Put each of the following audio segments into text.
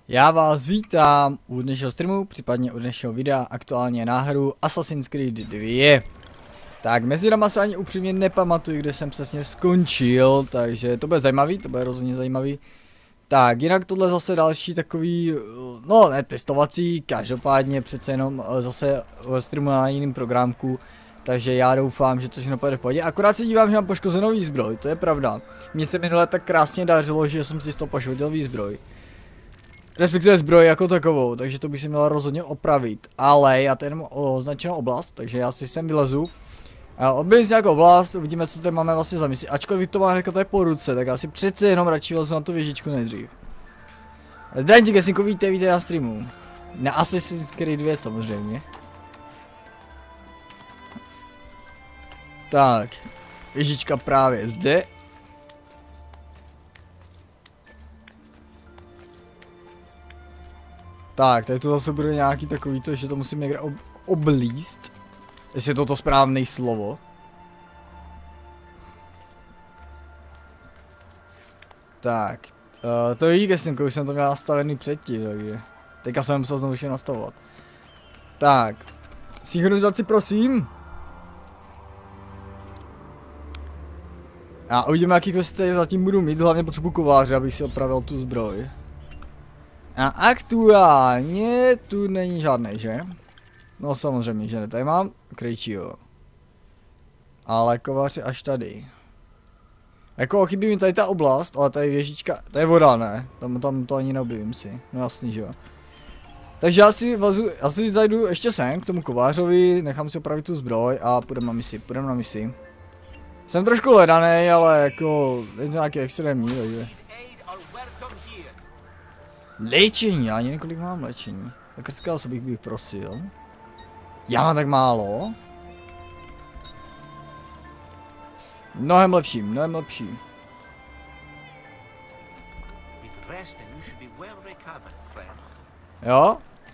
Já vás vítám u dnešního streamu, případně u dnešního videa, aktuálně na hru Assassin's Creed 2. Tak mezi náma se ani upřímně nepamatuji, kde jsem přesně skončil, takže to bude zajímavý, to bude rozhodně zajímavý. Tak, jinak tohle zase další takový, no ne testovací, každopádně přece jenom zase streamu na jiným programku. Takže já doufám, že to všechno půjde v pohodě. Akorát se dívám, že mám poškozenou výzbroj, to je pravda. Mně se minule tak krásně dařilo, že jsem si z toho poškodil výzbroj. Respektive zbroj jako takovou, takže to by se mělo rozhodně opravit. Ale já tady mám označenou oblast, takže já si sem vylezu. Objevím si nějakou oblast, uvidíme, co tady máme vlastně za misi. Ačkoliv to mám řekl tady po ruce, tak já si přece jenom radši vylezu na tu věžičku nejdřív. Zdravím ti, Gesinku, vítej na streamu. Na Assassin's Creed 2 samozřejmě. Tak, věžička právě zde. Tak, tady to zase bude nějaký takový to, že to musím někde oblízt. Jestli je to správné slovo. Tak, to vidíš, Gestinko, už jsem to měl nastavený předtím, takže teďka jsem musel znovu ještě nastavovat. Tak, synchronizaci prosím. A uvidíme, jaký questy zatím budu mít, hlavně potřebuji kováře, abych si opravil tu zbroj. A aktuálně tu není žádnej, že? No samozřejmě, že ne, tady mám Krejčího. Ale kovář je až tady. Jako chybí mi tady ta oblast, ale tady věžička, tady je voda, ne? Tam to ani neobjevím si, no jasný, že jo. Takže já si zajdu ještě sem k tomu kovářovi, nechám si opravit tu zbroj a půjdeme na misi, Jsem trošku ledanej, ale jako, je to nějaký extrémní, takže. Léčení, já ani několik mám léčení. Tak říkal bych prosil. Já mám tak málo. Mnohem lepší, mnohem lepší. Jo?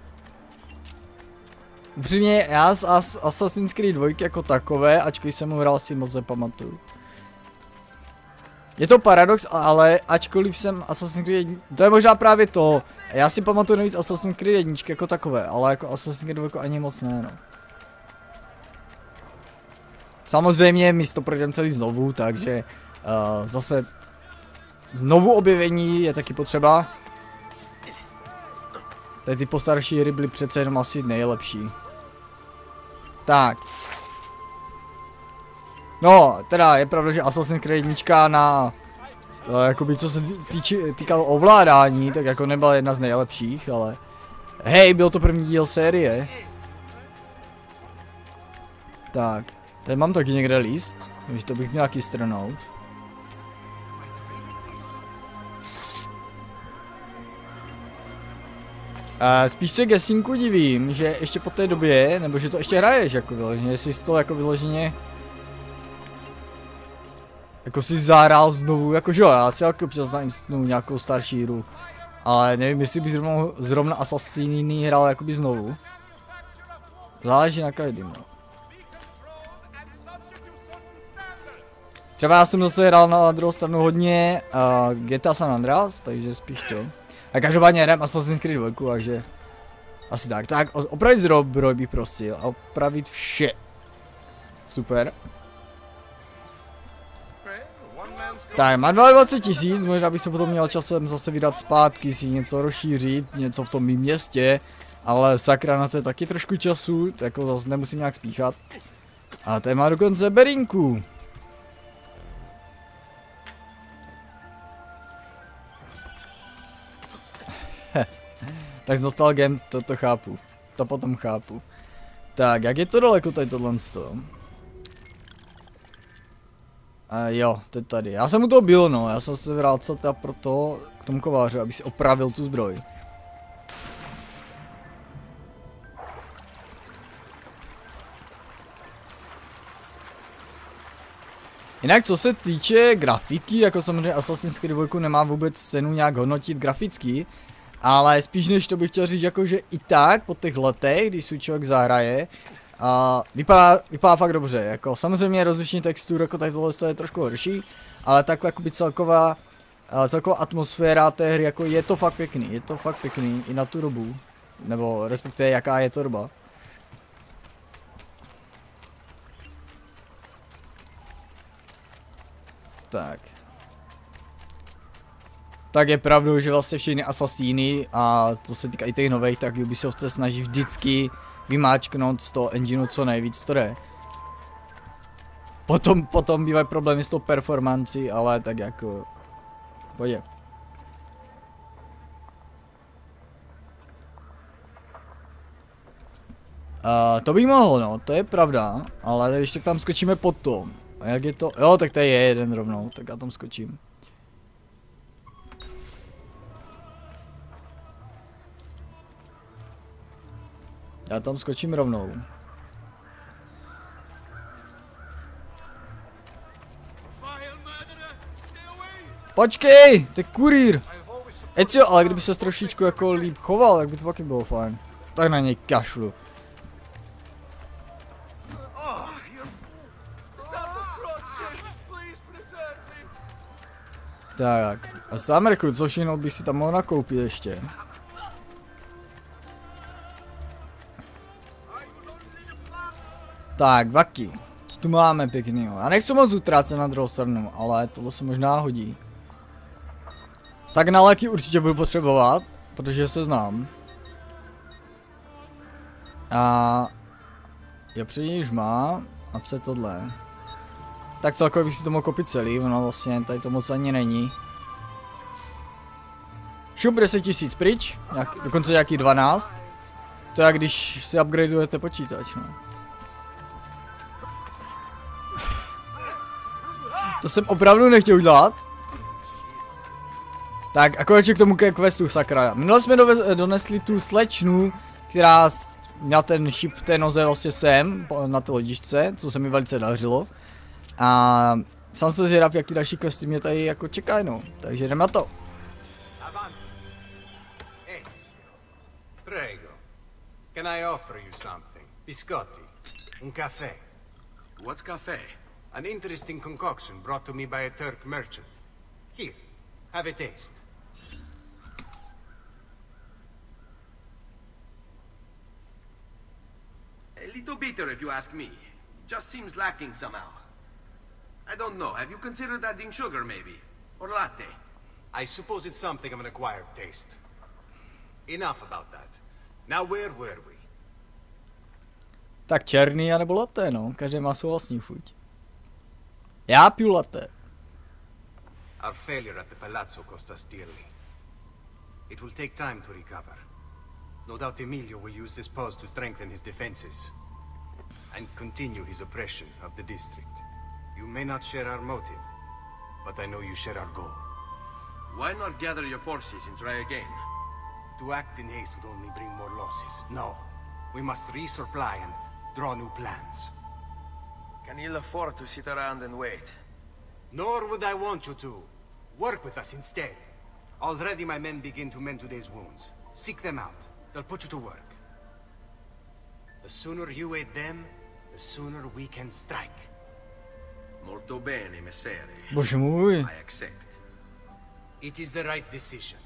Upřímně, já z Assassin's Creed 2 jako takové, ačkoliv jsem ho hrál, si moc nepamatuju. Je to paradox, ale ačkoliv jsem Assassin's Creed 1, to je možná právě to. Já si pamatuju nejvíc Assassin's Creed 1 jako takové, ale jako Assassin's Creed 2 ani moc ne, no. Samozřejmě my to projdeme celý znovu, takže zase znovu objevení je taky potřeba. Tady ty postarší hry byly přece jenom asi nejlepší. Tak. No, teda je pravda, že Assassin's Creed 1 na jakoby co se týkalo ovládání, tak jako nebyla jedna z nejlepších, ale hej, byl to první díl série. Tak, tady mám taky někde list, takže to bych měl taky strnout. Spíš se Gesinku divím, že ještě po té době, nebo že to ještě hraješ jako vyloženě, jestli jsi to jako vyloženě jako si zahrál znovu, jakože jo, já si jako občas nainstnu nějakou starší hru. Ale nevím, jestli bych zrovna Assassiny hrál jakoby znovu. Záleží na každém, no. Třeba já jsem zase hrál na druhou stranu hodně GTA San Andreas, takže spíš to. A každopádně jdem Assassin's Creed 2, takže asi tak. Tak opravit zbroj bych prosil a opravit vše. Super. Tak, má 22 000, možná bych se potom měl časem zase vydat zpátky, si něco rozšířit, něco v tom mým městě. Ale sakra, na to je taky trošku času, tak jako zase nemusím nějak spíchat. A tady má dokonce berinku. Tak s nostalgem to chápu, to potom chápu. Tak, jak je to daleko tady tohle z toho? Jo, to je tady. Já jsem u toho byl, no, já jsem se vrátil proto k tomu kováři, aby si opravil tu zbroj. Jinak co se týče grafiky, jako samozřejmě Assassin's Creed 2 nemá vůbec cenu nějak hodnotit graficky, ale spíš než to bych chtěl říct, jako že i tak po těch letech, když si člověk zahraje, vypadá fakt dobře, jako samozřejmě rozlišení textur, jako tady tohle je trošku horší, ale takhle jakoby celková Ale celková atmosféra té hry, jako je to fakt pěkný i na tu dobu. Nebo respektive jaká je to doba. Tak. Tak je pravdou, že vlastně všechny asasíny a to se týká i těch nových, tak Ubisoft se snaží vždycky vymáčknout z toho engineu co nejvíc to jde. Potom bývají problémy s tou performancí, ale tak jako... Pojď. To bych mohl, no, to je pravda, ale když tak tam skočíme potom. A jak je to? Jo, tak tady je jeden rovnou, tak já tam skočím. Já tam skočím rovnou. Počkej, to je kurýr. Ezio, ale kdyby se trošičku jako líp choval, tak by to taky bylo fajn. Tak na něj kašlu. Tak, a Samerku, co všechno bych si tam mohl nakoupit ještě. Tak, vaky. Co tu máme pěknýho? Já nechci moc utrácet na druhou stranu, ale tohle se možná hodí. Tak na léky určitě budu potřebovat, protože se znám. A... Jo, přední už má. A co je tohle? Tak celkově bych si to mohl koupit celý, ono vlastně tady to moc ani není. Šup 10 000 pryč, dokonce nějaký 12. To je jak když si upgradeujete počítač, no. To jsem opravdu nechtěl udělat. Tak a konečně k tomu questu, sakra. Minule jsme donesli tu slečnu, která měla ten šip v té noze vlastně sem, na té lodičce, co se mi velice dařilo. A sám se zvědav, jak ty další questy mě tady jako čekají, no. Takže jdeme na to. Prego. Can I offer you something? Biscotti. Un caffè. What's cafe? An interesting concoction brought to me by a Turk merchant. Here, have a taste. A little bitter if you ask me. Just seems lacking somehow. I don't know, have you considered adding sugar maybe? Or latte? I suppose it's something of an acquired taste. Enough about that. Now where were we? Tak černý anebo latte, no. Každý má svou vlastní chuť. Já piju latte. Our failure at the Palazzo cost us dearly. It will take time to recover. No doubt Emilio will use this pause to strengthen his defenses and continue his oppression of the district. You may not share our motive, but I know you share our goal. Why not gather your forces and try again? To act in haste would only bring more losses. No, we must resupply and draw new plans. Can you afford to sit around and wait? Nor would I want you to. Work with us instead. Already my men begin to mend today's wounds. Seek them out. They'll put you to work. The sooner you aid them, the sooner we can strike. Molto bene, messere. Bože můj. I accept. It is the right decision.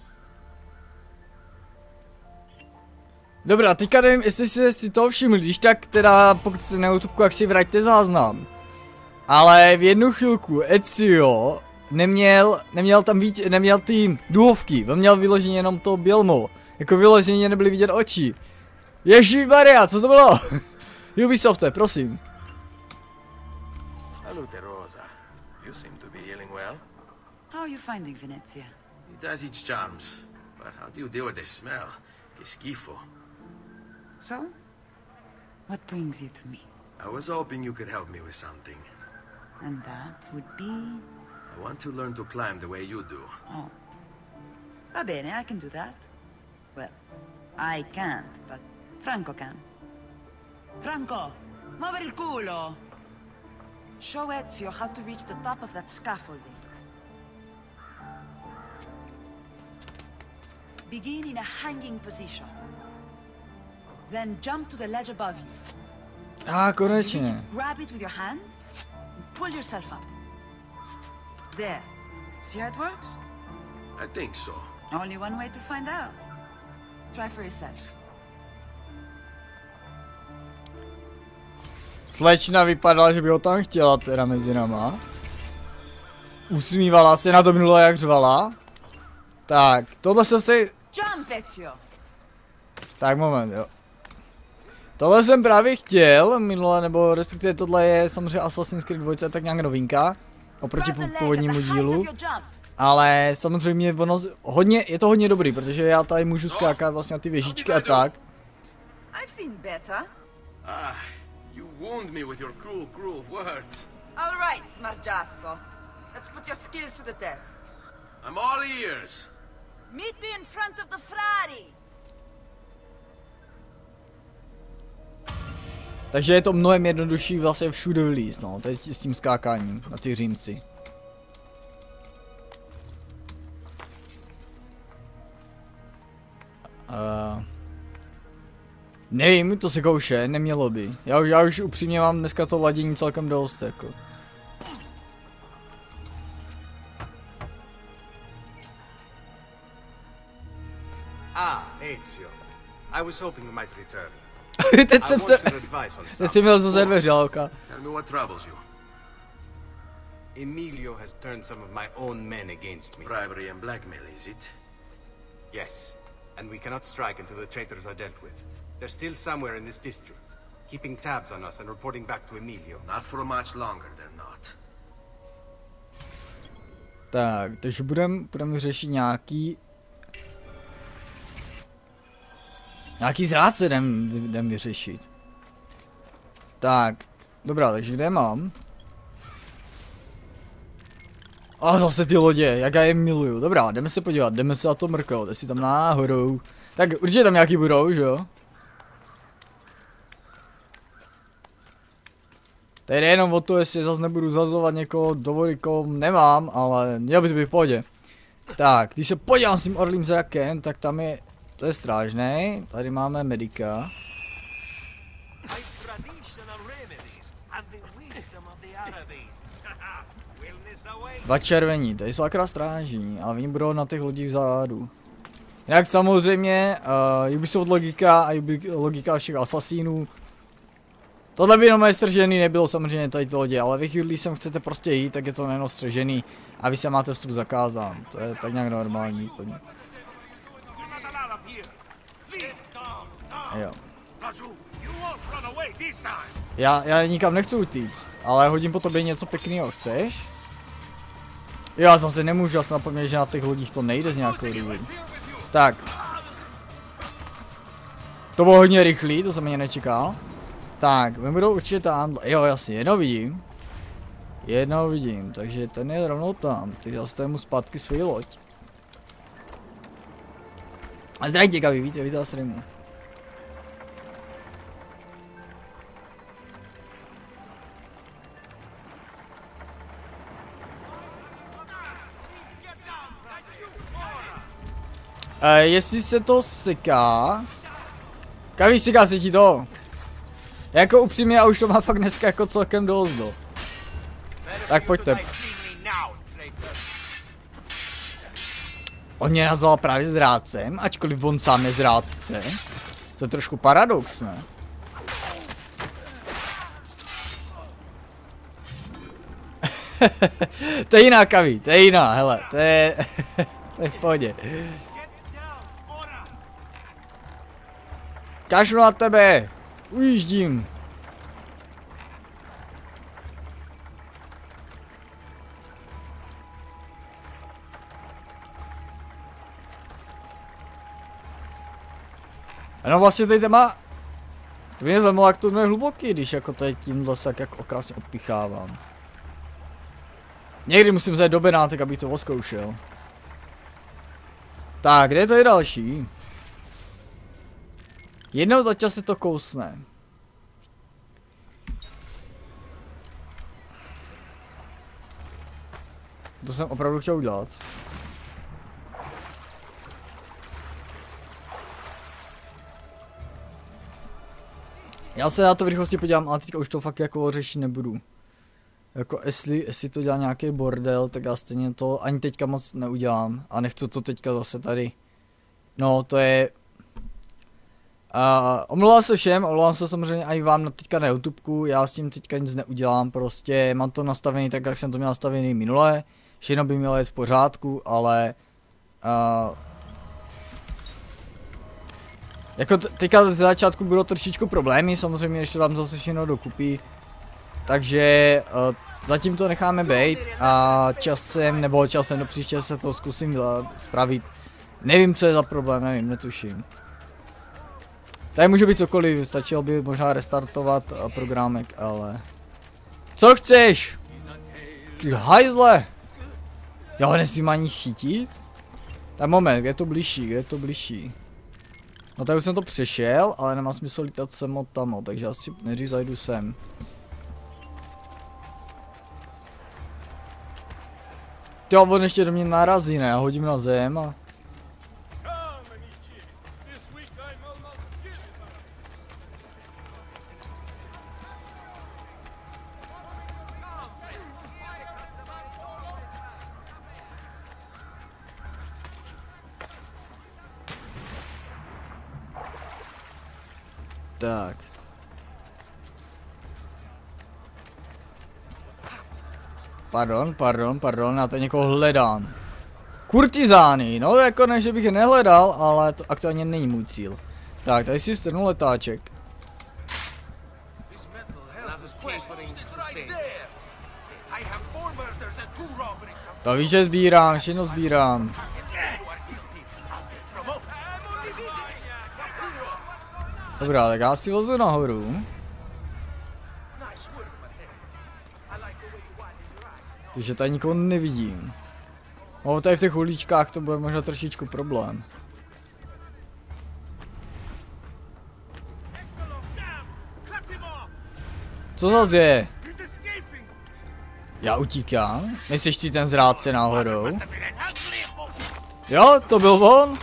Dobrá, teďka nevím, jestli jste si toho všimli, když tak teda, pokud jste na YouTube, jak si vraťte záznam. Ale v jednu chvilku Ezio neměl tam neměl ty duhovky, on měl vyloženě jenom to bělmo. Jako vyloženě nebyly vidět oči. Ježišmarja, co to bylo? Ubisofte, prosím. Salute, Rosa. You seem to be healing well. How are you finding Venezia? It has its charms. But how do you deal with the smell? Que schifo. So? What brings you to me? I was hoping you could help me with something. And that would be... I want to learn to climb the way you do. Oh. Va bene, I can do that. Well, I can't, but Franco can. Franco, muovere il culo! Show Ezio how to reach the top of that scaffolding. Begin in a hanging position. Then jump to the ledge above you. Konečně. Grab it with your hand and pull yourself up. There. See how it works? I think so. Only one way to find out. Try for yourself. Slečna vypadala, že by ho tam chtěla teda mezi náma. Usmívala se, na to minule jak řvala. Tak, tohle se si... Jump, Ezio! Tak moment, jo. Tohle jsem právě chtěl minule, nebo respektive tohle je samozřejmě Assassin's Creed 2, tak nějak novinka. Oproti původnímu dílu. Ale samozřejmě ono je to hodně dobrý, protože já tady můžu skákat vlastně na ty věžičky a tak. I've seen better. Ah, you wound me with your cruel words. All right, smargiasso. Let's put your skills to the test. I'm all ears. Meet me in front of the frari. Takže je to mnohem jednodušší vlastně všude vylízt, no, teď s tím skákáním na ty římci. Nevím, to se kouše, nemělo by. Já už upřímně mám dneska to ladění celkem dost, jako. Ezio. I was hoping you might return. Teď jsem se... Teď jsem měl zase dveře, Alka. Tell me what troubles you. Emilio has turned some of my own men against me. Bribery and blackmail, is it? Yes, and we cannot strike until the traitors are dealt with. They're still somewhere in this district, keeping tabs on us and reporting back to Emilio. Not for much longer, they're not. Tak, takže budeme řešit nějaký zrádce jdem vyřešit. Tak, dobrá, takže kde mám? A zase ty lodě, jak já je miluju. Dobrá, jdeme se podívat, jdeme se na to mrknout, jestli tam náhodou. Tak určitě tam nějaký budou, že jo? Tady jde jenom o to, jestli zase nebudu zazovat někoho do vody, koho nemám, ale měl by to být v pohodě. Tak, když se podívám s tím orlým zrakem, tak tam je, to je strážnej, tady máme medika. Dva červení, tady jsou akorát strážní, ale oni budou na těch lodích vzadu. Jinak samozřejmě, Ubisoft logika a logika všech asasínů. Tohle by jenom stržený nebylo samozřejmě tady ty lodě, ale vy chvíli, když sem chcete prostě jít, tak je to nejenom střežený a vy se máte vstup zakázán. To je tak nějak normální úplně. Jo. Já nikam nechci utíct, ale hodím po tobě něco pěkného, chceš? Já zase nemůžu, já jsem napomněl, že na těch lodích to nejde z nějakého důvodu. Tak. To bylo hodně rychlý, to jsem ani nečekal. Tak, my budou určitě tam, jo jasně, jednoho vidím, takže ten je rovnou tam, teď zase mu zpátky svoji loď. A zdraví těkavý, víte na streamu. Jestli se to seká... Kaví, seká se ti to? Jako upřímně, a už to má fakt dneska jako celkem dost, do. Tak pojďte. On mě nazval právě zrádcem, ačkoliv on sám je zrádce. To je trošku paradox, ne? To je jiná, Kaví, to je jiná, hele, to je v pohodě. Kašlu na tebe, ujíždím. Ano, vlastně tady téma... To mě zajímalo, jak to je hluboký, když jako tady tímhle se jak okrasně odpichávám. Někdy musím zajít do Benátek, abych to oskoušel. Tak, kde je to je další? Jednou za čas se to kousne. To jsem opravdu chtěl udělat. Já se na to v rychlosti podívám, ale teďka už to fakt jako řešit nebudu. Jako jestli to dělá nějaký bordel, tak já stejně to ani teďka moc neudělám. A nechci to teďka zase tady. No, to je... omlouvám se všem, omlouvám se samozřejmě i vám teďka na YouTubeku, já s tím teďka nic neudělám, prostě mám to nastavený tak, jak jsem to měl nastavený minule, všechno by mělo jít v pořádku, ale jako teďka ze začátku bylo trošičku problémy, samozřejmě, než to vám zase všechno dokupí, takže zatím to necháme být a časem do příště se to zkusím spravit, nevím, co je za problém, nevím, netuším. Tady může být cokoliv, stačilo by možná restartovat programek, ale... Co chceš? Ty hajzle! Já ho nesmím ani chytit? Tak moment, kde je to bližší, No tak už jsem to přešel, ale nemá smysl lítat sem od tam, takže asi nejdřív zajdu sem. Jo, on ještě do mě narazí, ne? Já hodím na zem a... Tak. Pardon, já tady někoho hledám. Kurtizány, no jako ne, že bych je nehledal, ale to aktuálně není můj cíl. Tak, tady si strnu letáček. To víš, že sbírám, všechno sbírám. Dobrá, tak já si vozu nahoru. Takže tady nikoho nevidím. No, tady v těch uličkách to bude možná trošičku problém. Co zase je? Já utíkám? Nejseš ty ten zrádce náhodou? Jo, to byl on?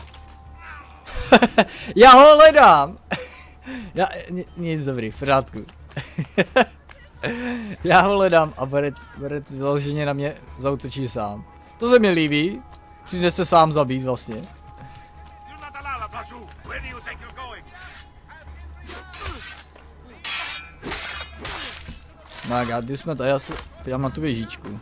Já ho hledám! Nic dobrý, v pořádku. Já ho hledám a Berec vyloženě na mě zaútočí sám. To se mi líbí. Přijde se sám zabít vlastně. Tak a když jsme tady, já se podívám na tu věžičku.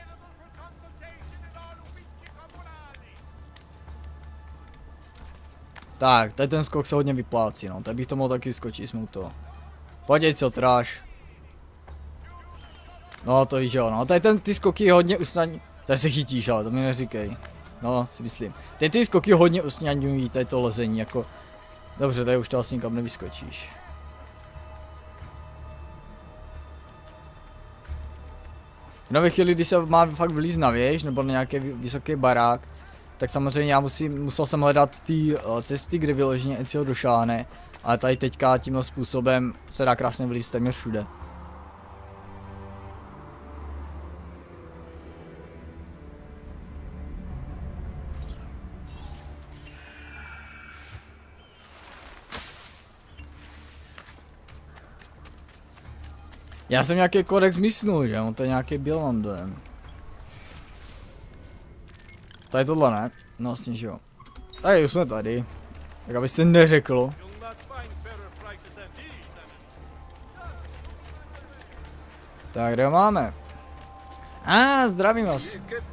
Tak, tady ten skok se hodně vyplácí, no, tady bych to mohl taky skočit, jsme u toho. Pojď, co tráš. No, to víš jo, no, tady ty skoky hodně usnadňují. Tady se chytíš, ale to mi neříkej. No, si myslím. Tady ty skoky hodně usnadňují, tady to lezení, jako... Dobře, tady už to asi nikam nevyskočíš. No ve chvíli, když se má fakt vylíz na věž, nebo na nějaký vysoký barák, tak samozřejmě já musel jsem hledat ty cesty, kde vyloženě Ezio došáhne, ale tady teďka tímhle způsobem se dá krásně vylízt téměř všude. Já jsem nějaký kodex myslel, že? On to je nějaký byl, mám dojem. Tady tohle ne? No vlastně, že jo. Tady už jsme tady. Tak abyste neřekl. Tak, kde ho máme? Zdravím vás.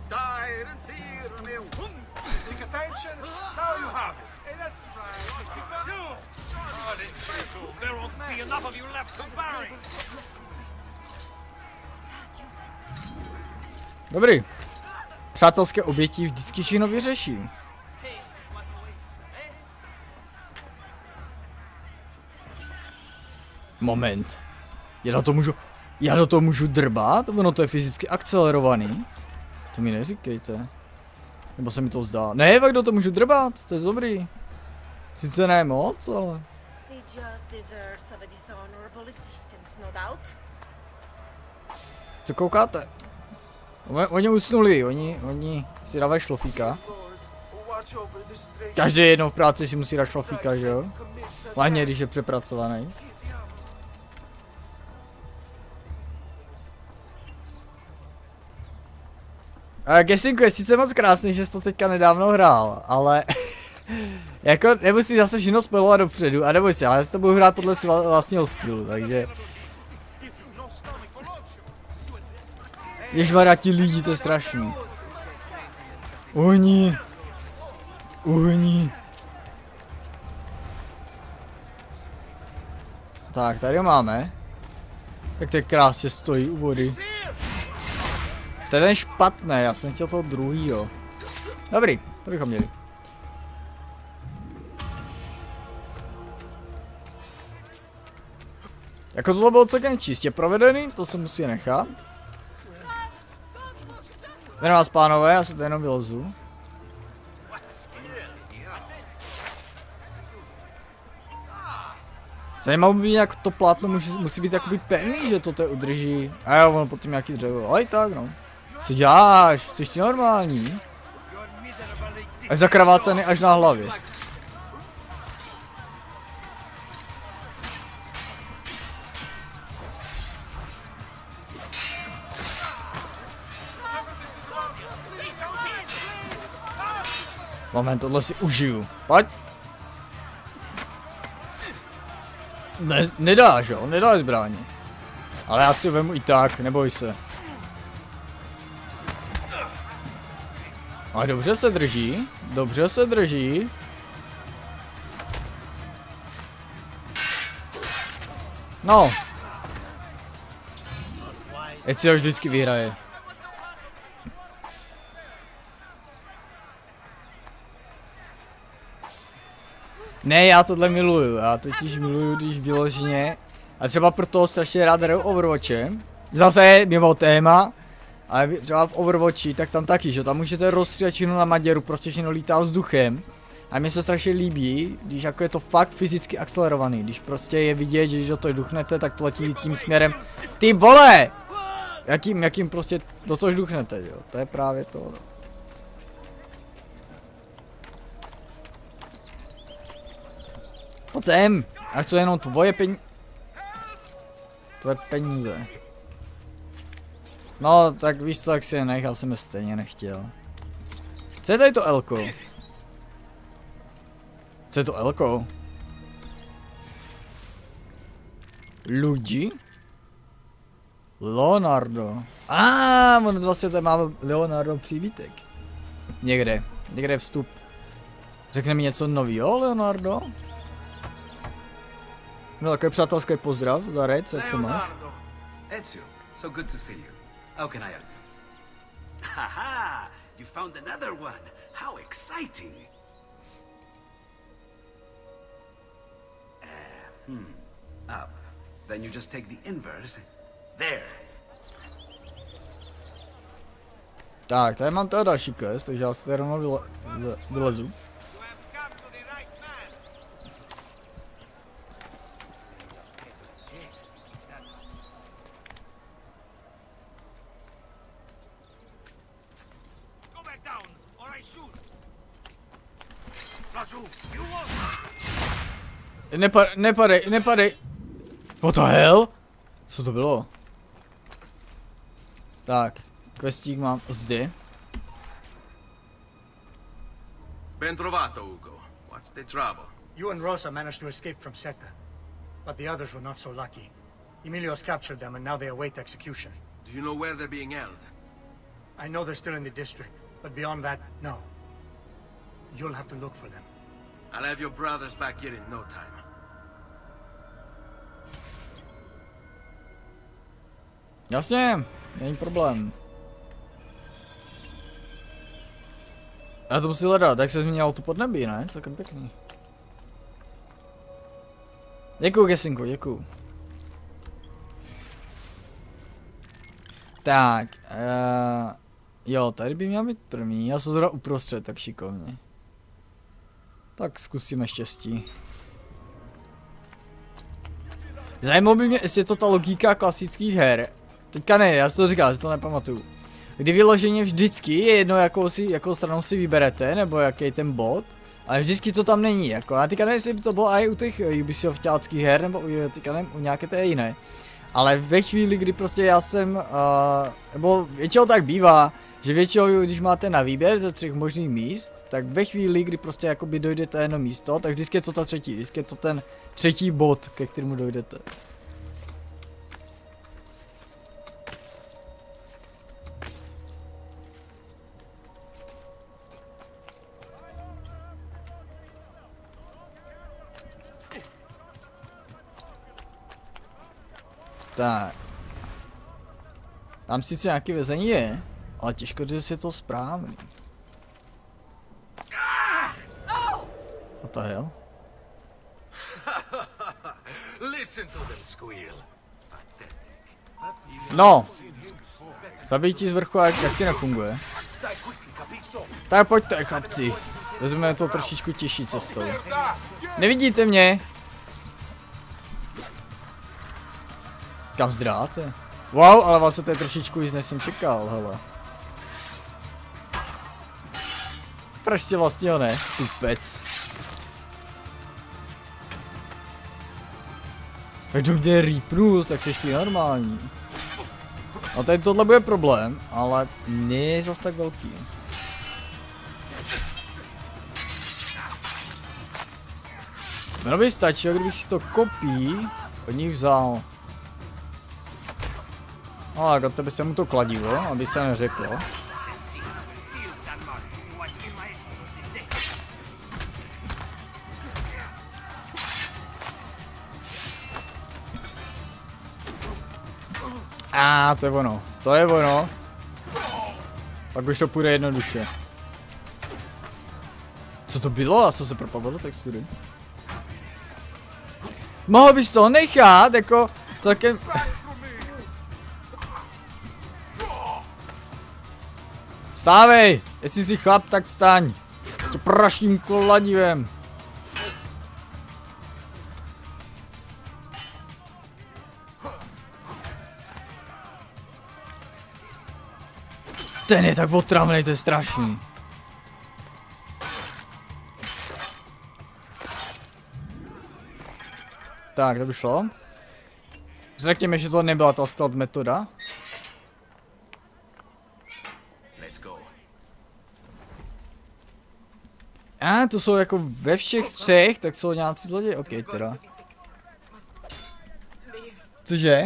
Dobrý. Přátelské oběti vždycky všechno vyřeší. Moment. Já do toho můžu drbat? Ono to je fyzicky akcelerovaný. To mi neříkejte. Nebo se mi to zdá. Ne, jak do toho můžu drbat? To je dobrý. Sice ne moc, ale... Co koukáte? Oni usnuli, oni si dávají šlofíka. Každý jednou v práci si musí dát šlofíka, že jo? Hlavně, když je přepracovaný. Gesinku je sice moc krásný, že jsi to teďka nedávno hrál, ale jako nemusíš zase všechno spojovat dopředu a neboj si, ale já si to budu hrát podle svého vlastního stylu, takže ježmarja, ti lidi, to je strašný. Uhni. Tak, tady ho máme. Jak to krásně stojí u vody. To je ten špatný, já jsem chtěl toho druhýho. Dobrý, to bychom měli. Jako tohle bylo celkem čistě provedený, to se musí nechat. Jen vás, pánové, já se to jenom vylezu. Zajímavé by, jak to plátno musí být jakoby pevný, že to udrží. A jo, ono potom nějaký dřevo, ale i tak no. Co děláš? Jsi ti normální? Až zakravácený až na hlavě. Moment, tohle si užiju. Pojď. Ne, nedáš jo, nedáš zbraně. Ale já si vemu i tak, neboj se. Ale dobře se drží, dobře se drží. No. Ať si ho vždycky vyhraje. Ne, já tohle miluju, já totiž miluju, když vyloženě. A třeba proto strašně rád hraju Overwatchem. Zase mimo téma. Ale třeba v Overwatchi, tak tam taky, že tam můžete rozstřílet všechno na Maděru, prostě všechno lítá vzduchem. A mně se strašně líbí, když jako je to fakt fyzicky akcelerovaný, když prostě je vidět, že když do toho duchnete, tak to letí tím směrem. Ty vole! Jakým prostě do toho duchnete, jo, to je právě to. Pojď sem, až to je jenom tvoje peníze. No, tak víš co, jak si je nechal, jsem je stejně nechtěl. Co je tady to Elko? Co je to Elko? Luigi? Leonardo. On vlastně tady máme Leonardo přívítek. Někde je vstup. Řekne mi něco novýho, Leonardo? No, takový přátelský pozdrav za Rec, jak se máš? Ezio, so good to see you. How can I help? Haha! You found another one. How exciting! Up. Then you just take the inverse. There. Tak, tady mám teda další quest, takže já si tady rovnou vylezu. Nepadej. What the hell? Co to bylo? Tak, questík mám zde. Ben trovato, Ugo. What's the trouble? You and Rosa managed to escape from Seta, but the others were not so lucky. Emilio's captured them and now they await execution. Do you know where they're being held? I know they're still in the district, but beyond that, no. You'll have to look for them. I'll have your brothers back here in no time. Jasně, není problém. Já to musím hledat, tak se změnilo to podnebí, ne? Celkem pěkný. Děkuju, Gesinku, děkuju. Tak, jo, tady by měl být první, já jsem zrovna uprostřed, tak šikovně. Tak zkusíme štěstí. Zajímalo by mě, jestli je to ta logika klasických her. Teďka ne, já si to říkám, že to nepamatuju. Kdy vyloženě vždycky je jedno, jakou stranou si vyberete, nebo jaký ten bod. Ale vždycky to tam není, jako. A teďka nevím, jestli by to bylo i u těch Ubisoftáckých her, nebo teďka nevím, u nějaké té jiné. Ale ve chvíli, kdy prostě já jsem, nebo většinou tak bývá, že většinou, když máte na výběr ze 3 možných míst, tak ve chvíli, kdy prostě jakoby dojdete jedno místo, tak vždycky je to ta třetí, vždycky je to ten třetí bod, ke kterému dojdete. Tak. Tam sice nějaké vězení je, ale těžko říct, je to správný. What the hell? No! Zabijítí z vrchu, jak si nefunguje. Tak pojďte, chlapci. Vezmeme to trošičku těžší cestou. Nevidíte mě? Kam zdráte? Wow, ale vlastně to je trošičku víc, než jsem čekal, hele. Prostě vlastně ho ne, tupec. Když mě rýpnu, tak jsi ještě normální. A tady tohle bude problém, ale nie zas tak velký. Ono by stačilo, kdybych si to kopí od nich vzal. No tak od tebe se mu to kladivo, aby se neřeklo. To je ono, to je ono. Pak už to půjde jednoduše. Co to bylo? Já jsem se propadl do textury. Mohl bys to nechat, jako celkem... Vstávej! Jestli jsi chlap, tak vstaň! Tě praším kladivem! Ten je tak otravnej, to je strašný. Tak, to by šlo. Řekněme, že to nebyla ta stealth metoda. To jsou jako ve všech 3, tak jsou nějací zloději, ok teda. Cože?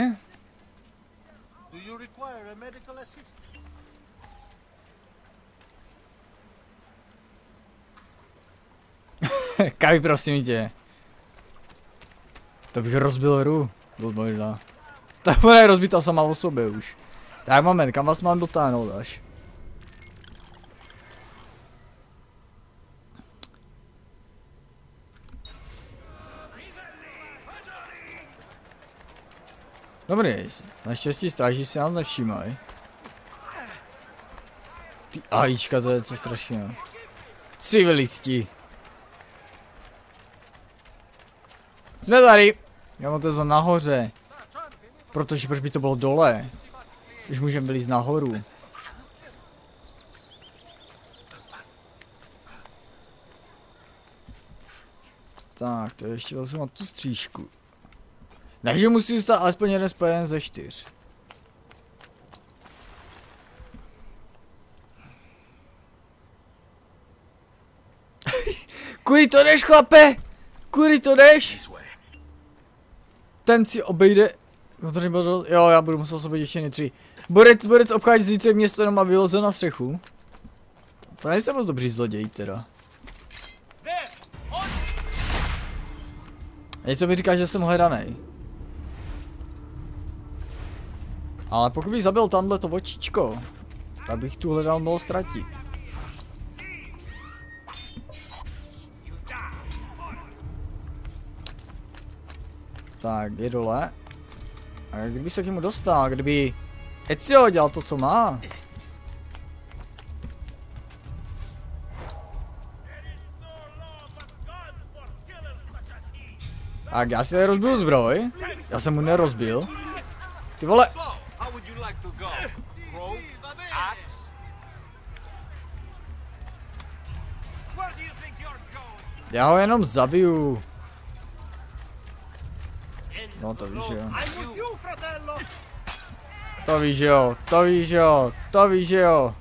Kavi, prosím tě. To bych rozbil hru. Byl možná. Ta ona je rozbitá sama o sobě už. Tak moment, kam vás mám dotáhnout až? Dobrý, naštěstí stráží si nás nevšímají. Ty ajíčka, to je co strašného. Civilisti. Jsme tady. Já mám to za nahoře. Protože proč by to bylo dole? Když můžeme vylít nahoru. Tak, to je ještě vlastně na tu střížku. Takže musí zůstat alespoň jeden spojen ze 4. Kudy to jdeš, chlape? Kudy to jdeš? Ten si obejde... Jo, já budu muset obejít ještě 3. Borec obchází zíce město jenom a vyleze na střechu. To nejsem moc dobrý zloděj teda. Něco mi říká, že jsem hledanej. Ale pokud bych zabil tamhle to očičko, tak bych tu hledal mohl ztratit. Tak, je dole. A kdyby se k němu dostal, kdyby Ezio dělal to, co má. Tak, já si tady rozbil zbroj. Já jsem mu nerozbil. Ty vole. No to víš, jo. To víš, jo, to víš, jo, to víš, jo.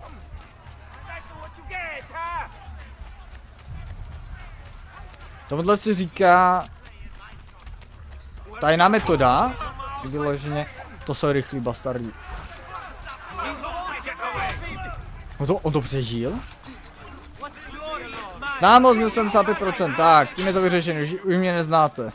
Tomuhle se říká tajná metoda. Vyloženě, to jsou rychlí bastardi. On to přežil? Znám ho z 75%, tak, tím je to vyřešené, už mě neznáte.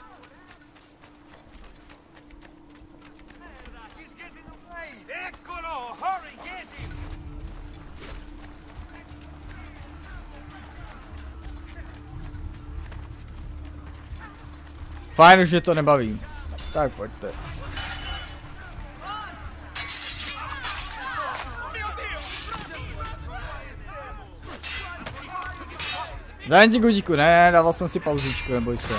Fajn, už mě to nebaví. Tak pojďte. Daj ti gudíku, ne, dával jsem si pauzičku, neboj se.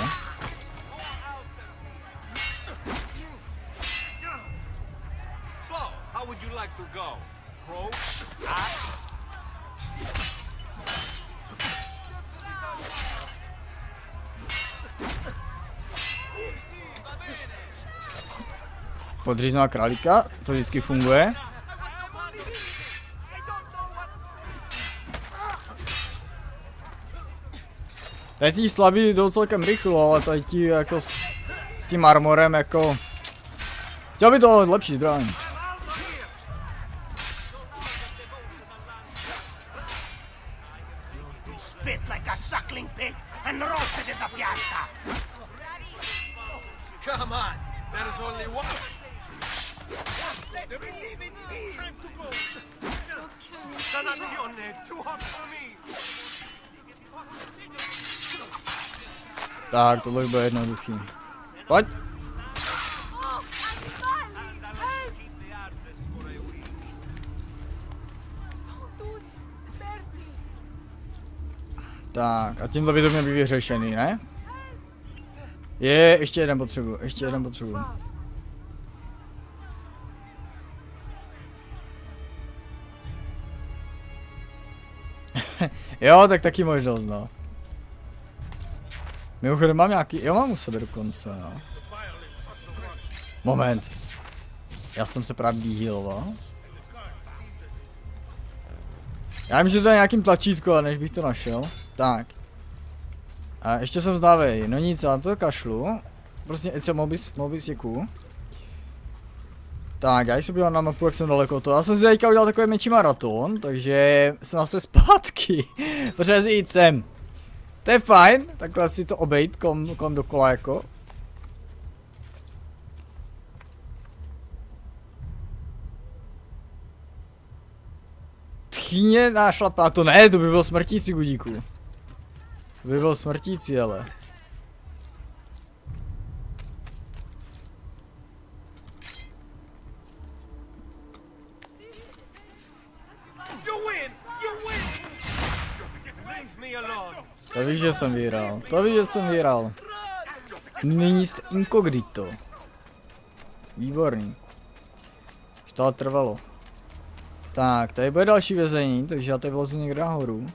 Podříznout králíka, to vždycky funguje. Tady ti slabí jdou celkem rychlo, ale tady ti jako s tím armorem jako... Chtěl by to lepší zbraň. Tak, tohle bude jednoduchý. Pojď! Tak, a tímhle by to měl být vyřešený, ne? Ještě jeden potřebuji, ještě jeden potřebuji. Jo, tak taky možnost, no. Mimochodem mám nějaký, jo mám u sebe dokonce, no. Moment. Já jsem se právě vyhealoval. Já vím, že to je nějakým tlačítko, ale než bych to našel. Tak. A ještě jsem zdávej, no nic, já to kašlu. Prostě něco mobis, děkuju. Tak, já jsem byl na mapu, jak jsem daleko to. Já jsem si teďka udělal takový menší maraton, takže jsem zase zpátky. Protože jít sem. To je fajn, takhle si to obejít kolem dokola jako. Tchýně nášlapá, to ne, to by bylo smrtící gudíku. To by bylo smrtící, ale. To víš, že jsem vyhrál. To víš, že jsem vyhrál. Nyní jste inkognito. Výborný. Už to ale trvalo. Tak, tady bude další vězení, takže já tady vlezu někde nahoru.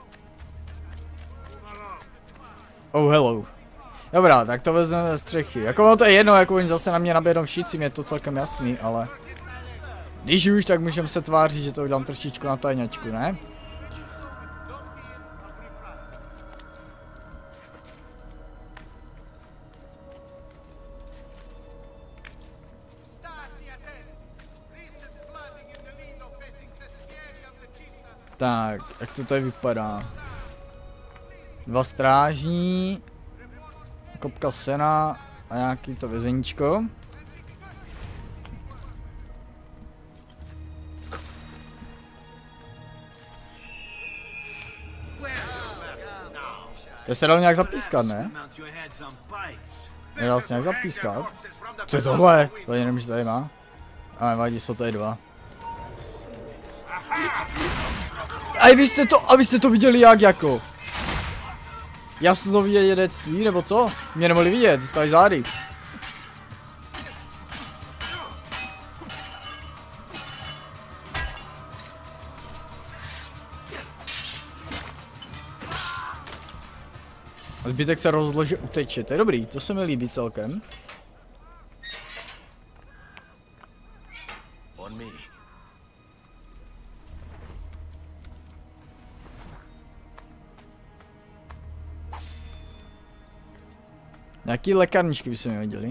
Oh, hello. Dobrá, tak to vezmeme ze střechy. Jako to je jedno, jako oni zase na mě nabědnou všichni, je to celkem jasný, ale... Když už, tak můžeme se tvářit, že to udělám trošičku na tajňačku, ne? Tak, jak to tady vypadá? 2 strážní, kopka sena a nějaký to vězeníčko. To se dalo nějak zapískat, ne? Nedal se nějak zapískat? Co je tohle? To nevím, že tady má. A nevadí, jsou tady 2. A vy jste to viděli jak jako? Jasnovědectví, nebo co? Mě nemohli vidět, staví zády. A zbytek se rozhodl, že uteče, to je dobrý, to se mi líbí celkem. Nějaký lékárničky by se mi hodili.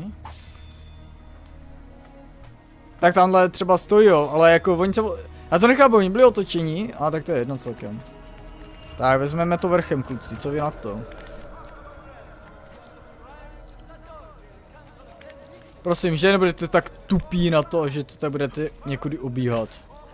Tak tamhle třeba stojí, jo, ale jako oni se... Já to nechápu, oni byli otočení, a tak to je jedno celkem. Tak vezmeme to vrchem, kluci, co vy na to? Prosím, že nebudete tak tupí na to, že to tak budete někudy obíhat.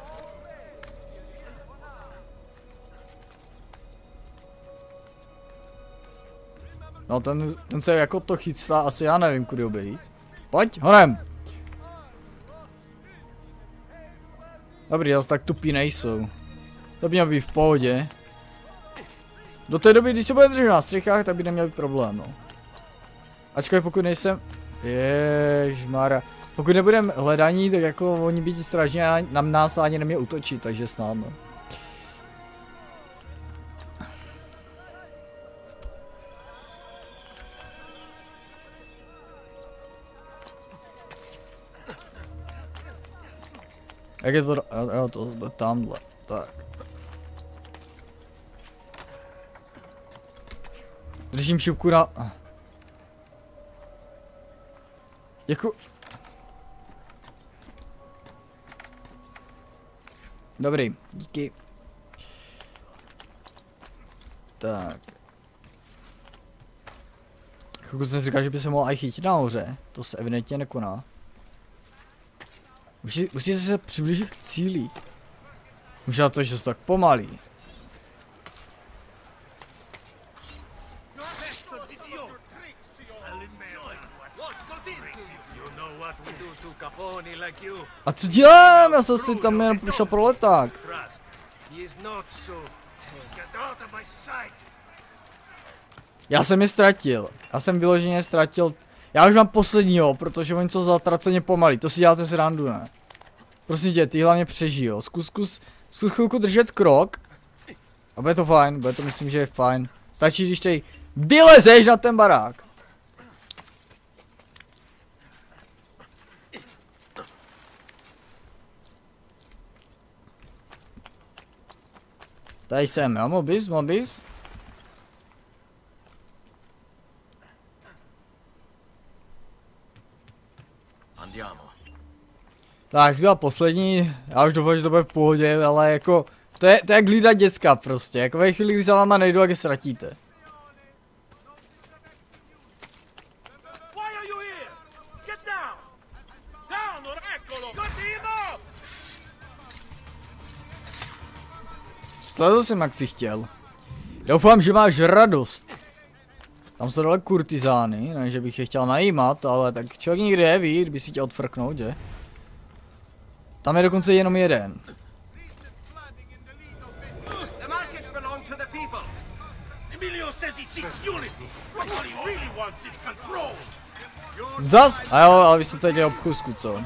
No ten se jako to chystá, asi já nevím, kudy obejít. Pojď, honem! Dobrý, zase tak tupí nejsou. To by mělo být v pohodě. Do té doby, když se bude držet na střechách, tak by neměl být problém, no. Ačkoliv pokud nejsem... Ježmara. Pokud nebudeme hledaní, tak jako oni být strážní a na nás ani nemě útočit, takže snadno. Jak je to? Jo, to bude tamhle. Tak. Držím šipku na... Jako... Dobrý, díky. Tak. Pokud jsem říkal, že by se mohl aj chytit nahoře, to se evidentně nekoná. Musíte se přiblížit k cíli. Možná to, že jsou tak pomalý. A co dělám? Já jsem si tam jen šel pro leták. Já jsem je ztratil. Já jsem vyloženě ztratil. Já už mám posledního, protože oni jsou zatraceně pomalí. To si děláte srandu, ne? Prosím tě, ty hlavně přežijou. Zkus chvilku držet krok. A bude to fajn, bude to myslím, že je fajn. Stačí, když tady vylezeš na ten barák. Tady jsem, jo, mobis. Tak, zbyla poslední, já už doufám, že to bude v pohodě, ale jako, to je jak hlídat děcka prostě, jako ve chvíli, kdy za váma nejdu, jak je ztratíte. Sledl jsem, jak jsi chtěl. Doufám, že máš radost. Tam jsou dole kurtizány, ne, že bych je chtěl najímat, ale tak člověk nikdy neví, kdyby si chtěl odfrknout, že? Tam je dokonce jenom jeden. Zas? A jo, ale vy jste tady dělal obchůzku, co?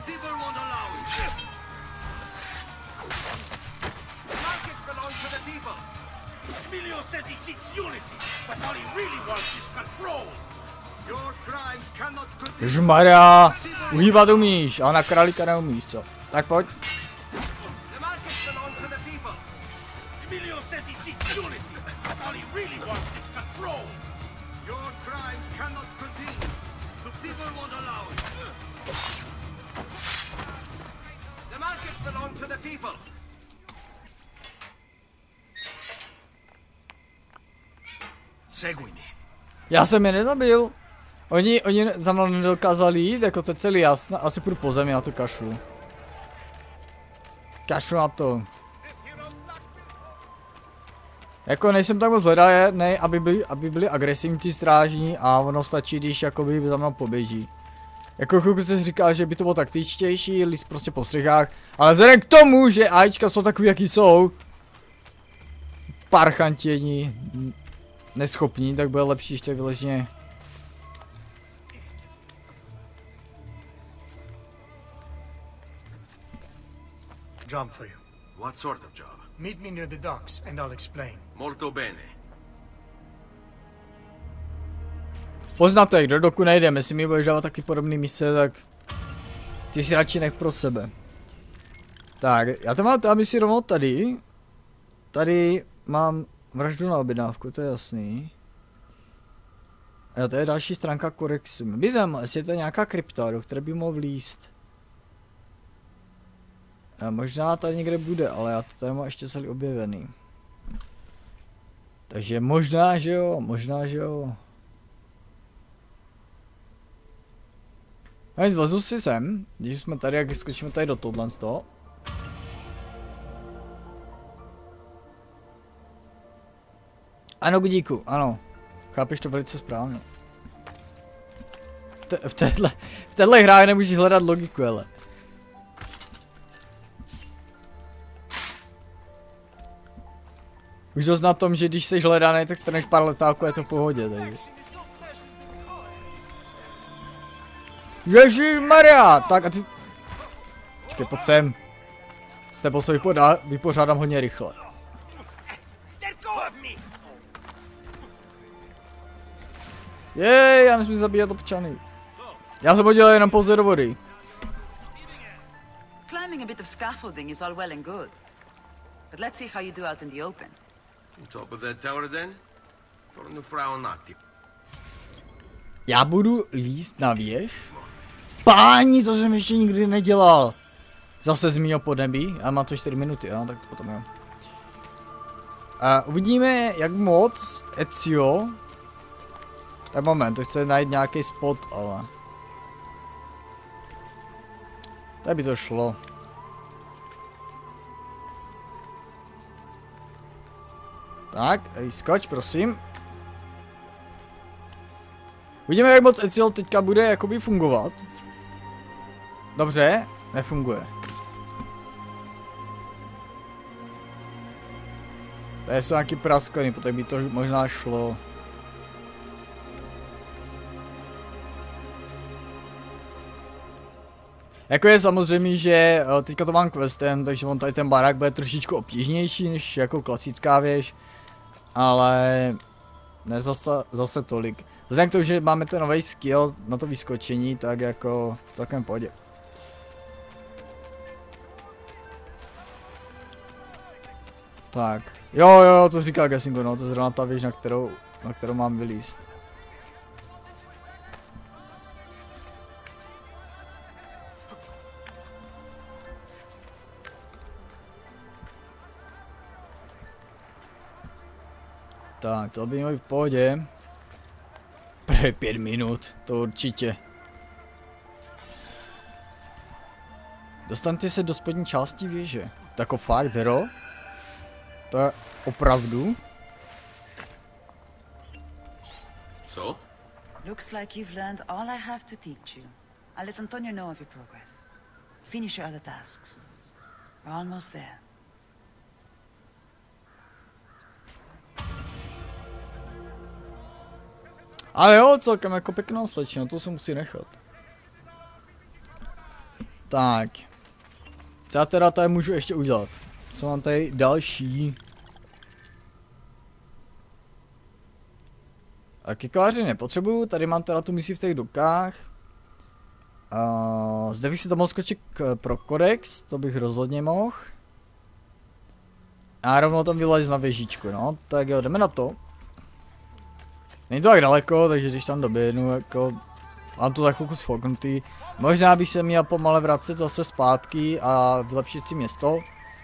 Žmarja, uhýbat umíš, ale na králíka neumíš, co? Tak pojď. Já jsem je nezabil. Oni za mnou nedokázali jít, jako to je celý jasné, asi půjdu po zemi, na to kašlu. Kašlu na to. Jako nejsem tak moc hledaný, aby byli agresivní ty strážní a ono stačí, když jakoby za mnou poběží. Jako chvilku se říká, že by to bylo taktičtější, líst prostě po střechách, ale vzhledem k tomu, že AIčka jsou takový, jaký jsou, parchantění, neschopní, tak bude lepší ještě vyležně. Job for you. What sort of job? Meet me near the docks and I'll explain. Molto bene. Poznáte, kdo dokud nejdeme, jestli mi budeš dávat taky podobný mise, tak ty si radši nech pro sebe. Tak, já to mám aby si rovnou tady. Tady mám vraždu na objednávku, to je jasný. Jo, to je další stránka Korexu. By zajímalo, jestli je to nějaká krypta, do které by mohl vlízt. Možná tady někde bude, ale já to tady mám ještě celý objevený. Takže možná, že jo, možná, že jo. No nic, vlezu si sem, když jsme tady, jak skočíme tady do tohle z toho. Ano, Gudíku, ano. Chápeš to velice správně. V téhle hře nemůžeš hledat logiku, ale. Už dost na tom, že když jsi hledaný, tak straneš pár letáků, je to v pohodě, takže. Ježišmarja, tak a ty... Počkej, pojď sem. S tebou se vypořádám hodně rychle. Jej, já nesmím zabíjat občany. Já jsem hodil jenom pouze do vody. Climbing a bit of scaffolding is all well and good. But let's see how you do out in the open. On top of that tower then? Torno fra un attimo. Já budu líst na věž? Páni, to jsem ještě nikdy nedělal. Zase zmínil podnebí, ale má to 4 minuty, jo, tak to potom jo. Uvidíme, jak moc Ezio. Tak moment, to chce najít nějaký spot, ale... Tady by to šlo. Tak, skoč, prosím. Uvidíme, jak moc Ezio teďka bude jakoby fungovat. Dobře, nefunguje. Tady jsou nějaký praskliny, potom by to možná šlo. Jako je samozřejmě, že teďka to mám questem, takže on tady ten barák bude trošičku obtížnější než jako klasická věž. Ale ne zase tolik. Vzhledem k tomu, že máme ten nový skill na to vyskočení, tak jako celkem v pohodě. Tak, jo, to říká Gessingo, no, to je zrovna ta věž, na kterou mám vylíst. Tak, to by mělo být v pohodě. Právě 5 minut, to určitě. Dostaňte se do spodní části věže. Tako fakt, hero? To je opravdu? So? Looks like you've learned all I have to teach you. I'll let Antonio know of your progress. Finish your other tasks. We're almost there. Ale jo, celkem jako pěkná slečna, to se musí nechat. Tak. Co já teda tady můžu ještě udělat? Co mám tady další? A kikoláři nepotřebuju, tady mám teda tu misi v těch dokách. Zde bych si tam mohl skočit pro kodex, to bych rozhodně mohl. A rovnou tam vylez na věžičku, no, tak jo, jdeme na to. Není to tak daleko, takže když tam doběhnu, jako mám to za chvilku sfoknutý. Možná bych se měl pomale vracet zase zpátky a vylepšit si město.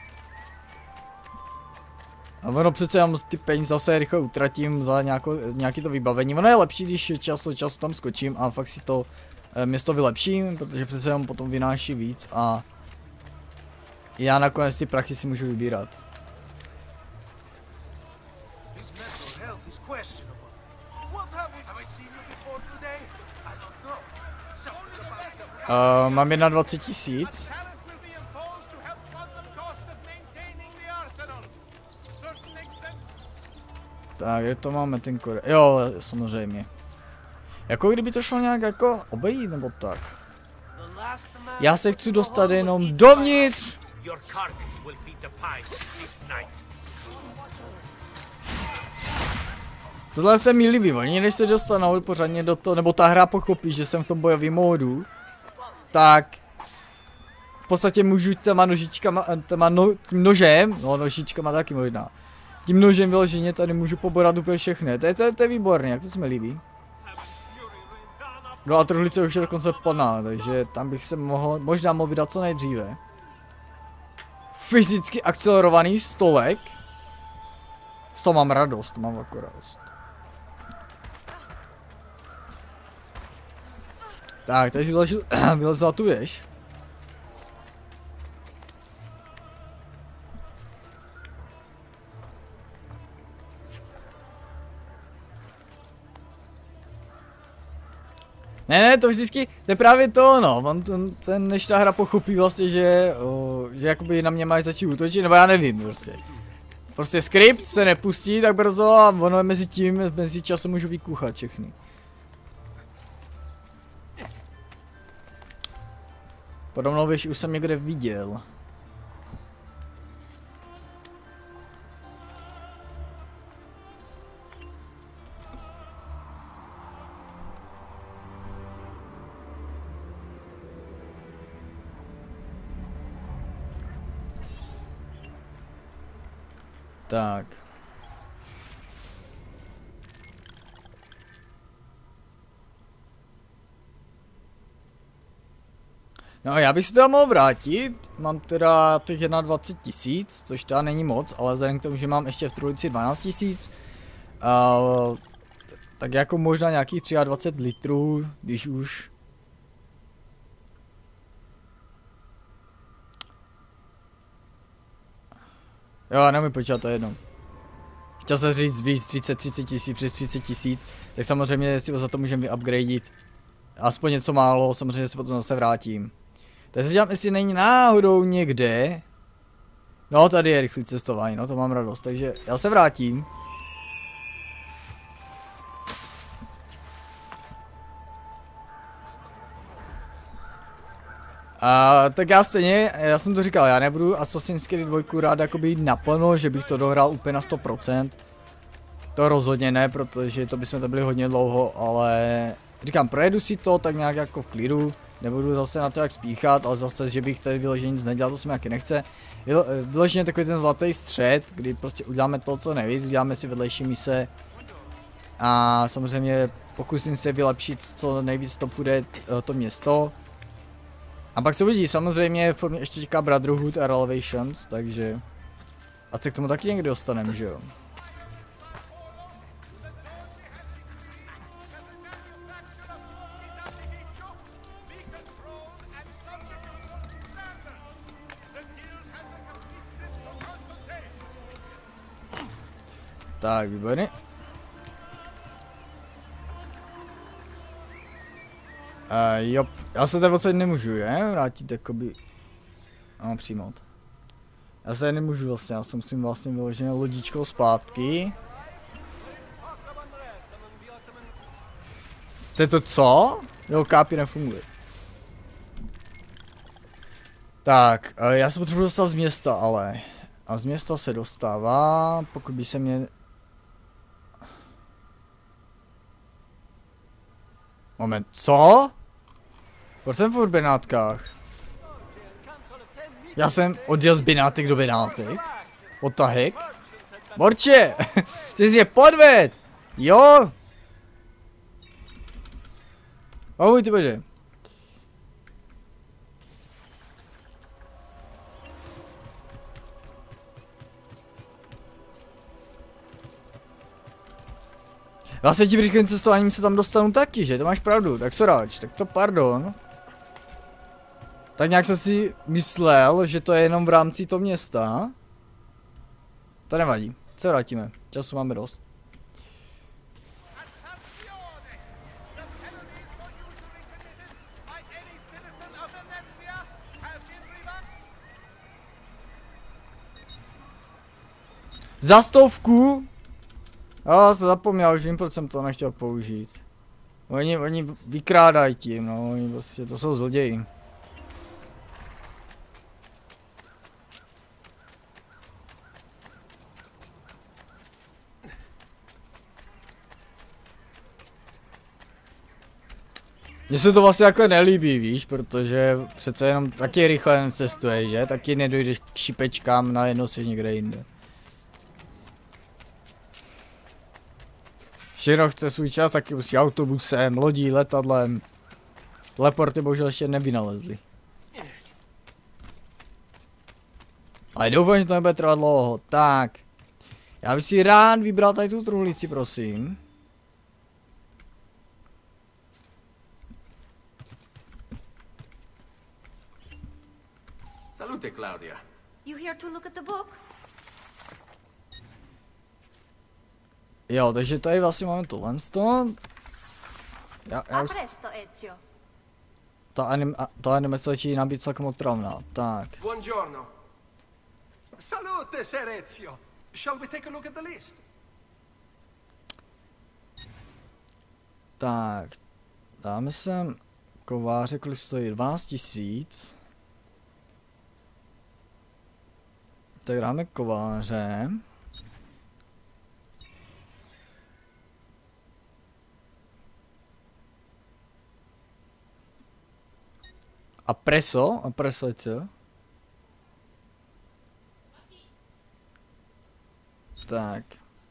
A ono přece já ty peníze zase rychle utratím za nějaký to vybavení. Ono je lepší, když čas od času tam skočím a fakt si to město vylepším, protože přece jenom potom vynáší víc a já nakonec ty prachy si můžu vybírat. Mám 21 000. Tak, jak to máme ten kore? Jo, samozřejmě. Jako kdyby to šlo nějak jako obejít nebo tak. Já se chci dostat jenom dovnitř. Tohle se mi líbí, oni než se dostanou pořádně do toho, nebo ta hra pochopí, že jsem v tom bojovém módu, tak v podstatě můžu těma nožičkama, tím nožem, no nožičkama taky možná, tím nožem vyloženě tady můžu poborat úplně všechny, to je výborné, jak to se mi líbí. No a truhlice už je dokonce plná, takže tam bych se možná mohl vydat co nejdříve. Fyzicky akcelerovaný stolek. Z toho mám radost, mám velkou radost. Tak, tady si vylezla tu věž. Ne, to vždycky, to je právě to, no, než ta hra pochopí vlastně, že jakoby na mě mají začít útočit, nebo já nevím prostě. Prostě skript se nepustí tak brzo a ono mezi časem můžu vykuchat všechny. Podobnou věž už jsem někde viděl. Tak. No já bych se teda mohl vrátit, mám teda těch 21 000, což teda není moc, ale vzhledem k tomu, že mám ještě v truhlici 12 000, tak jako možná nějakých 23 litrů, když už. Jo, nemůžu počítat, to je jedno. Chtěl jsem říct víc, 30 000, přes 30 000, tak samozřejmě si za to můžeme vyupgradit. Aspoň něco málo, samozřejmě se potom zase vrátím. Tak se dělám, jestli není náhodou někde. No, tady je rychlé cestování, no to mám radost, takže já se vrátím. Tak já stejně, já jsem to říkal, já nebudu Assassin's Creed 2 rád jakoby jít naplno, že bych to dohrál úplně na 100%. To rozhodně ne, protože to bychom to byli hodně dlouho, ale říkám, projedu si to tak nějak jako v klidu, nebudu zase na to jak spíchat, ale zase, že bych tady vyloženě nic nedělal, to se mi taky nechce. Vyloženě takový ten zlatý střed, kdy prostě uděláme to, co nejvíc, uděláme si vedlejší mise a samozřejmě pokusím se vylepšit co nejvíc to půjde to město. A pak se uvidí, samozřejmě formě ještě čeká Brotherhood a Revelations, takže asi se k tomu taky někdy dostaneme, že jo? Tak, výborně. Jo, já se tady odsaď nemůžu, je? Vrátit jakoby... No, přijmout. Já se tady nemůžu vlastně, já se musím vlastně vyloženě lodičkou zpátky. To je to co? Jo, kápy nefunguje. Tak, já se potřebuji dostat z města, ale... A z města se dostává, pokud by se mě... Moment, co? Proč jsem furt v Benátkách? Já jsem odjel z Benátek do Benátek? What the heck? Morče! Ty jsi mě podved! Jo? Ahoj ty bože. Vlastně tím rychlým cestováním se tam dostanu taky, že? To máš pravdu, tak soráč, tak to pardon. Tak nějak jsem si myslel, že to je jenom v rámci toho města. To nevadí, se vrátíme, času máme dost. Za 100. Já jsem zapomněl, už vím, proč jsem to nechtěl použít. Oni vykrádají tím, no, oni prostě, to jsou zloději. Mně se to vlastně takhle nelíbí, víš, protože přece jenom taky rychle necestuje, že? Taky nedojdeš k šipečkám, najednou jsi někde jinde. Všechno chce svůj čas, taky musí autobusem, lodí, letadlem. Teleporty bohužel ještě nevynalezli. Ale doufám, že to nebude trvat dlouho. Tak. Já bych si rád vybral tady tu truhlici, prosím. Salute, Claudia. You here to look at the book? Jo, takže tady vlastně máme tohle. A presto, Ezio. Ta animace začíná nám být celkem otravná. Tak. Buongiorno. Salute, Ser Ezio. Shall we take a look at the list? Tak. Dáme sem kováře, kolik stojí 12 000. Tak dáme kováře. A preso je co? Tak.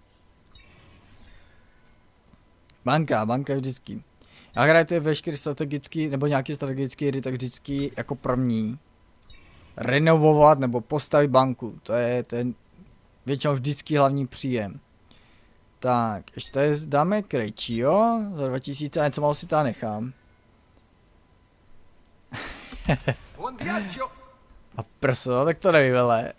Banka vždycky. Já hrajete veškerý strategický, nebo nějaký strategický hry, tak vždycky jako první renovovat nebo postavit banku. To je většinou vždycky hlavní příjem. Tak, ještě tady dáme Krejčího za 2000 a něco málo si tady nechám. A prso, tak to neví, vele.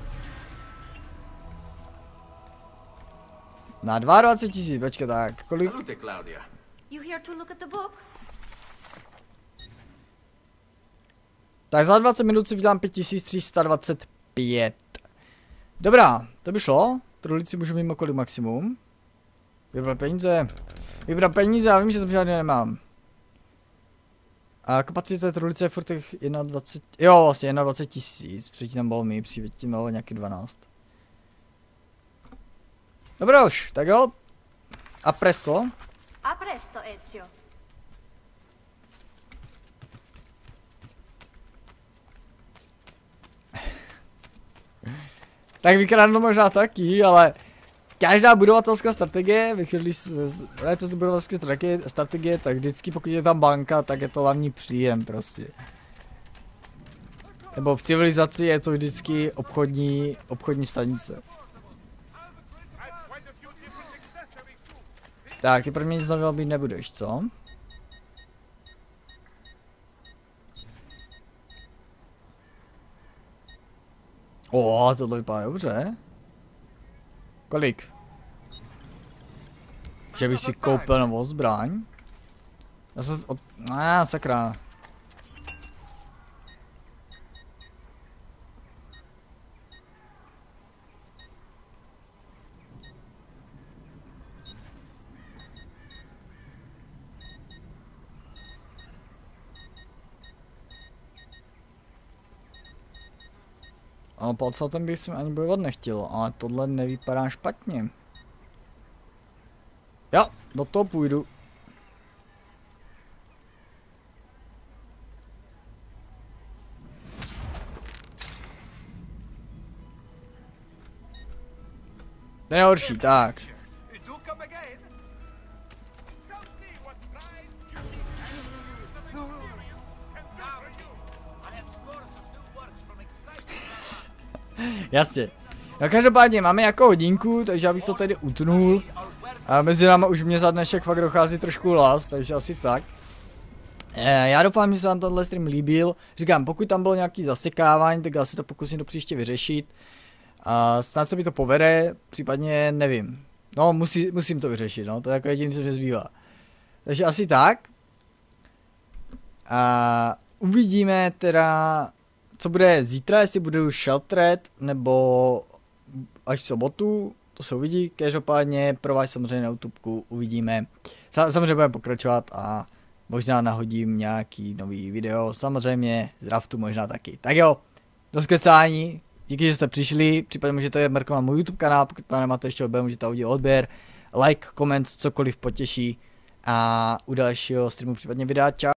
Na 22 000, počkej, tak, kolik? Salute, Claudia. You here to look at the book? Tak za 20 minut si vydělám 5325. Dobrá, to by šlo. Truhlici můžu mít kolik maximum. Vybrat peníze, já vím, že tam žádný nemám. A kapacita truhlice je furt těch 21, jo vlastně 21 000, předtím tam bylo mi, předtím bylo nějaký 12. Dobrá už, tak jo. A presto. A presto, Ezio. Tak vykradnu možná taky, ale každá budovatelská strategie, hrajete z budovatelské strategie, tak vždycky pokud je tam banka, tak je to hlavní příjem prostě. Nebo v civilizaci je to vždycky obchodní stanice. Tak, ty pro mě nic nového být nebudeš, co? Tohle vypadá dobře. Kolik? Že bych si koupil novou zbraň? Já jsem sakra. Ale palcatem bych si ani bojovat nechtěl, ale tohle nevypadá špatně. Jo, do toho půjdu. To je horší, tak. Jasně. No každopádně máme jako hodinku, takže já bych to tady utnul. A mezi náma už mě za dnešek fakt dochází trošku las, takže asi tak. Já doufám, že se vám tenhle stream líbil. Říkám, pokud tam bylo nějaký zasekávání, tak já si to pokusím do příště vyřešit. A snad se mi to povede, případně nevím. No, musím to vyřešit, no, to je jako jediné, co mě zbývá. Takže asi tak. A uvidíme teda, co bude zítra, jestli budu sheltered, nebo až v sobotu, to se uvidí. Každopádně pro vás samozřejmě na YouTubeku uvidíme. Samozřejmě budeme pokračovat a možná nahodím nějaký nový video, samozřejmě z draftu možná taky. Tak jo, do skecání, díky, že jste přišli, případně můžete mrknout na můj YouTube kanál, pokud tam nemáte ještě odběr, můžete udělat odběr, like, koment, cokoliv potěší a u dalšího streamu případně videa, čau.